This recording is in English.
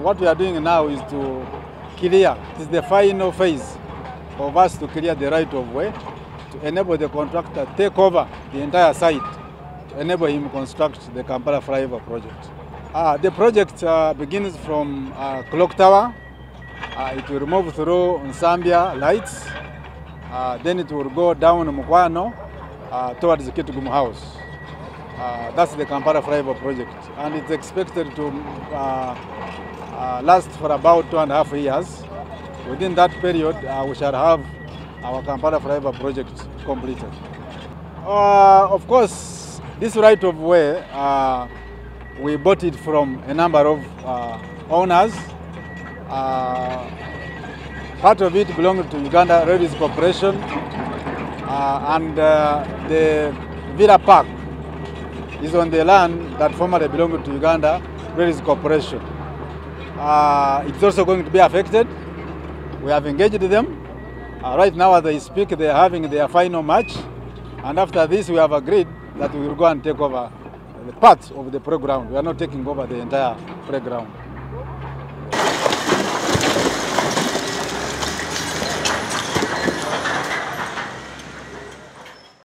what we are doing now is to clear. It is the final phase of us to clear the right of way to enable the contractor to take over the entire site to enable him to construct the Kampala Flyover project. The project begins from Clock Tower. It will move through Nsambya Lights. Then it will go down Mukwano towards the Kitugumu House. That's the Kampala Flyover project. And it's expected to last for about 2.5 years. Within that period, we shall have our Kampala Flyover project completed. Of course, this right of way, we bought it from a number of owners. Part of it belonged to Uganda Railways Corporation, and the Villa Park is on the land that formerly belonged to Uganda Railways Corporation. It's also going to be affected. We have engaged them. Right now, as they speak, they are having their final match, and after this, we have agreed that we will go and take over the parts of the playground. We are not taking over the entire playground.